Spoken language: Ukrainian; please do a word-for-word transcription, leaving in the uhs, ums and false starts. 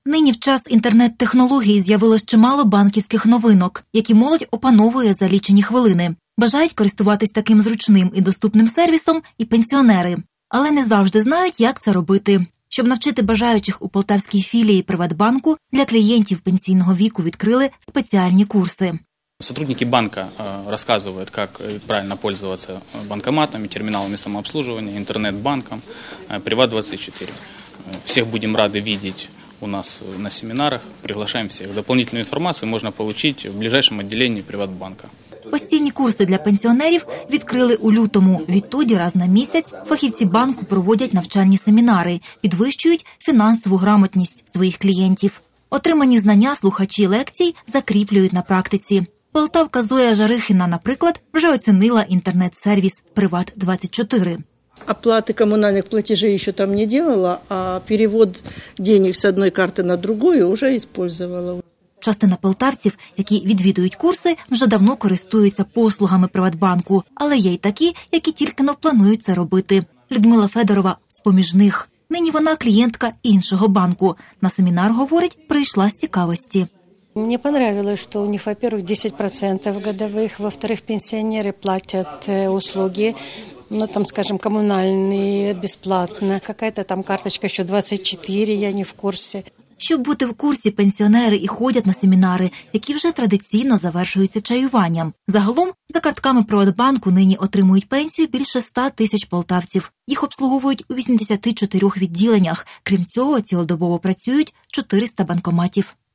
Нині в час інтернет-технологій з'явилось чимало банківських новинок, які молодь опановує за лічені хвилини. Бажають користуватись таким зручним і доступним сервісом і пенсіонери. Але не завжди знають, як це робити. Щоб навчити бажаючих у полтавській філії Приватбанку, для клієнтів пенсійного віку відкрили спеціальні курси. Сотрудники банка рассказывают, как правильно пользоваться банкоматами, терминалами самообслуживания, интернет-банком, Приват двадцать четыре. Всех будем рады видеть у нас на семинарах, приглашаем всех. Дополнительную информацию можно получить в ближайшем отделении Приватбанка. Постійні курси для пенсіонерів відкрили у лютому. Відтоді раз на місяць фахівці банку проводять навчальні семінари, підвищують фінансову грамотність своїх клієнтів. Отримані знання слухачі лекцій закріплюють на практиці. Полтавка Зоя Жарихіна, наприклад, вже оцінила інтернет-сервіс Приват двадцять чотири. Оплаты коммунальных платежей еще там не делала, а перевод денег с одной карты на другую уже использовала. Частина полтавців, які відвідують курси, вже давно користуються послугами Приватбанку, але є й такі, які тільки не планують це робити. Людмила Федорова з-поміж них. Нині вона клієнтка іншого банку. На семінар, говорить, прийшла з цікавості. Мне понравилось, что у них, во-первых, десять процентов годовых, во-вторых, пенсионеры платят услуги, ну, там, скажем, коммунальные бесплатно. Какая-то там карточка еще двадцать четыре, я не в курсе. Щоб бути в курсі, пенсіонери і ходять на семінари, які вже традиційно завершуються чаюванням. Загалом, за картками Приватбанку нині отримують пенсію більше ста тисяч полтавців. Їх обслуговують у вісімдесяти чотирьох відділеннях. Крім цього, цілодобово працюють чотириста банкоматів.